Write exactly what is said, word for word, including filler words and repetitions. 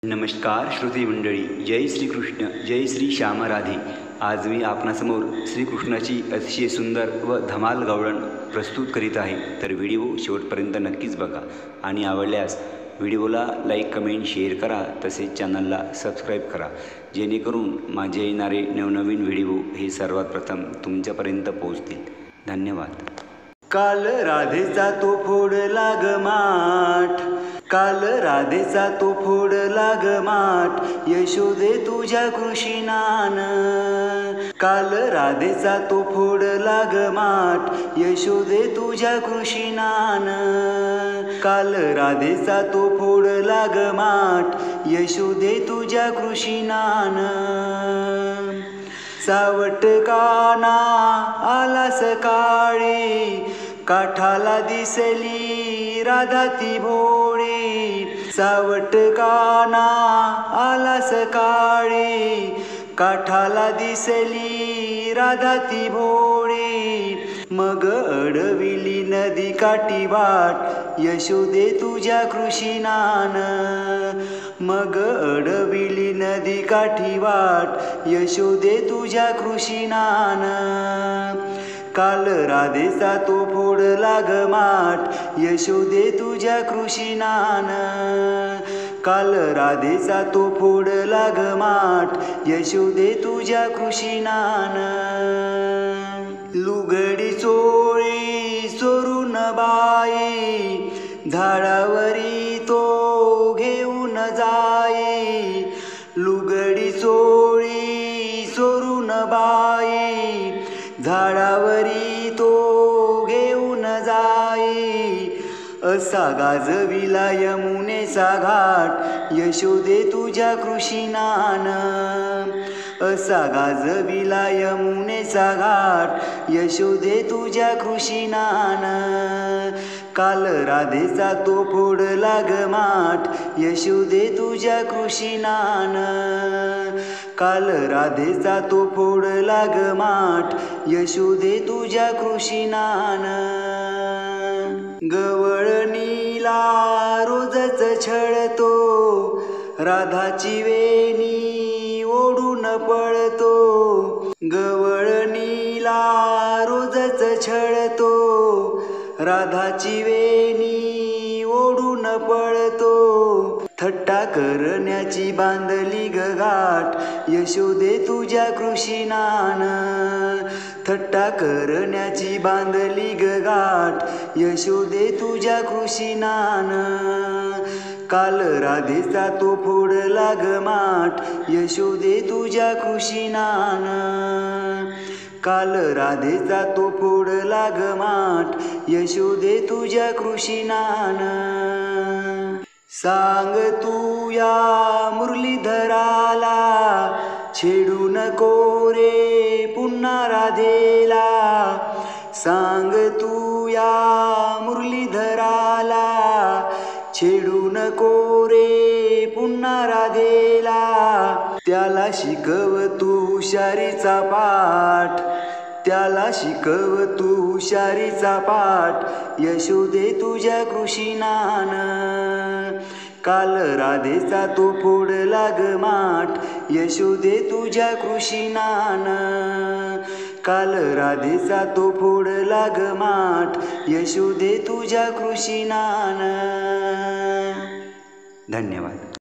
नमस्कार श्रोते मंडळी, जय श्रीकृष्ण, जय श्री श्याम राधे. आज मी आपणासमोर श्रीकृष्णाची अतिशय सुंदर व धमाल गावळण प्रस्तुत करीत आहे. तर व्हिडिओ शेवटपर्यंत नक्कीच बघा आणि आवडल्यास व्हिडिओला लाईक, कमेंट, शेअर करा. तसेच चॅनलला सबस्क्राईब करा, जेणेकरून माझे येणारे नवनवीन व्हिडिओ हे सर्वात प्रथम तुमच्यापर्यंत पोहोचतील. धन्यवाद. काल राधेचा तो फोडला ग माठ, काल राधेचा तो फोडला ग माठ, यशोदे तुझ्या कृष्णान. काल राधेचा तो फोडला ग माठ, यशोदे तुझ्या कृष्णान. काल राधेचा तो फोडला ग माठ, यशोदे तुझ्या कृष्णान. सावट काना आला सकाळी, काठाला दिसली राधा ती भोळी. सावट काना आला सकाळी, काठाला दिसली राधा ती भोळी. मग अडविली नदी काठी वाट, यशोदे तुझ्या कृष्णान. मग अडविली नदी काठी वाट, यशोदे तुझ्या कृष्णान. काल राधेचा तो फोडला ग माठ, यशोदे तुझ्या कृष्णान. काल राधेचा तो फोडला ग माठ, यशोदे तुझ्या कृष्णान. लुगडी चोळी चोरून बाई, झाडावरी तो घेऊन जाई. लुगडी चोळी चोरून बाई, झाडावरी तो घेऊन जाई. असा गाजविला यमुनेचा घाट, यशोदे तुझ्या कृष्णान. असा गाजविला यमुनेचा घाट, यशोदे तुझ्या कृष्णान. काल राधेचा तो फोडला ग माठ, यशोदे तुझ्या कृष्णान. काल राधेचा तो फोडला ग माठ, यशोदे तुझ्या कृष्णान. गवळणीला रोजच छळतो, राधाची वेणी ओढून पळतो. गवळणीला रोजच छळतो, राधाची वेणी ओढून पळतो. थट्टा करण्याची बांधली ग गाठ, यशोदे तुझ्या कृष्णान. थट्टा करण्याची बांधली ग गाठ, यशोदे तुझ्या कृष्णान. काल राधेचा तो फोडला ग माठ, यशोदे तुझ्या कृष्णान. काल राधेचा तो फोडला ग माठ, यशोदे तुझ्या कृष्णान. सांग तू या मुरलीधराला, छेडू नको रे पुन्हा राधेला. सांग तू या मुरलीधराला, छेडू नको रे पुन्हा राधेला. त्याला शिकव तू हुशारीचा पाठ, त्याला शिकव तू हुशारीचा पाठ, यशोदे तुझ्या कृष्णान. काल राधेचा तो फोडला ग माठ, यशोदे तुझ्या कृष्णान. काल राधेचा तो फोडला ग माठ, यशोदे तुझ्या कृष्णान. धन्यवाद.